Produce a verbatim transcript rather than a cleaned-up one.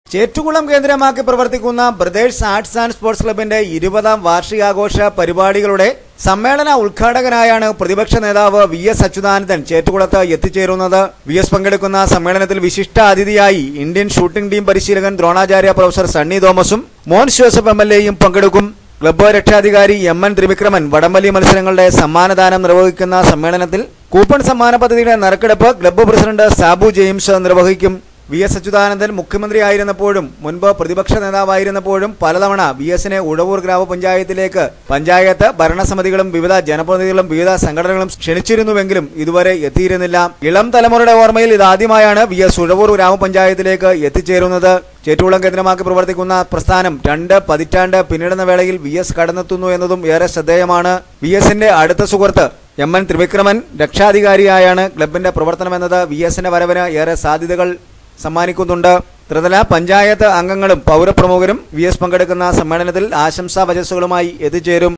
ചേറ്റുകുളം കേന്ദ്രമാക്കി പ്രവർത്തിക്കുന്ന brothers arts and sports ക്ലബിന്റെ ഇരുപതാം വാർഷികാഘോഷ പരിപാടികളുടെ സമ്മേളന ഉദ്ഘാടകനായാണ് പ്രതിപക്ഷ നേതാവ് വി എസ് അച്യുതാനന്ദൻ ചേറ്റുകുളത്ത് എത്തിച്ചേരുന്നത്. വി എസ് പങ്കെടുക്കുന്ന സമ്മേളനത്തിൽ വിശിഷ്ട അതിഥിയായി ഇന്ത്യൻ ഷൂട്ടിംഗ് ടീം പരിശീലകൻ ദ്രോണാചാര്യ പ്രൊഫസർ സണ്ണി തോമസും മോൻസ് ജോസഫ് എം എൽ എയും പങ്കെടുക്കും. ക്ലബ്ബ് രക്ഷാധികാരി എം എൻ ത്രിവിക്രമൻ വടംവലി മത്സരങ്ങളുടെ സമ്മാനദാനം നിർവഹിക്കുന്ന സമ്മേളനത്തിൽ കൂപ്പൺ സമ്മാന പദ്ധതിയുടെ നറുക്കെടുപ്പ് ക്ലബ്ബ് പ്രസിഡന്റ് സാബു ജെയിംസ് നിർവഹിക്കും. വി എസ് അച്യുതാനന്ദൻ മുഖ്യമന്ത്രിയായിരുന്നപ്പോഴും മുൻപ് പ്രതിപക്ഷ നേതാവായിരുന്നപ്പോഴും പലതവണ വി എസിനെ ഉഴവൂർ ഗ്രാമപഞ്ചായത്തിലേക്ക് പഞ്ചായത്ത് ഭരണസമിതികളും വിവിധ ജനപ്രതിനിധികളും വിവിധ സംഘടനകളും ക്ഷണിച്ചിരുന്നുവെങ്കിലും ഇതുവരെ എത്തിയിരുന്നില്ല. ഇളം തലമുറയുടെ ഓർമ്മയിൽ ഇതാദ്യമായാണ് വി എസ് ഉഴവൂർ ഗ്രാമപഞ്ചായത്തിലേക്ക് എത്തിച്ചേരുന്നത്. ചേറ്റുകുളം കേന്ദ്രമാക്കി പ്രവർത്തിക്കുന്ന പ്രസ്ഥാനം രണ്ട് പതിറ്റാണ്ട് പിന്നിടുന്ന വേളയിൽ വി എസ് കടന്നെത്തുന്നു എന്നതും ഏറെ ശ്രദ്ധേയമാണ്. വി എസിന്റെ അടുത്ത സുഹൃത്ത് എം എൻ ത്രിവിക്രമൻ രക്ഷാധികാരിയായാണ് ക്ലബിന്റെ പ്രവർത്തനമെന്നത് വി എസിന്റെ വരവിന് ഏറെ സാധ്യതകൾ സമ്മാനിക്കുന്നുണ്ട്. ത്രിതല പഞ്ചായത്ത് അംഗങ്ങളും പൗരപ്രമുഖരും വി എസ് പങ്കെടുക്കുന്ന സമ്മേളനത്തിൽ ആശംസാ വചസ്സുകളുമായി എത്തിച്ചേരും.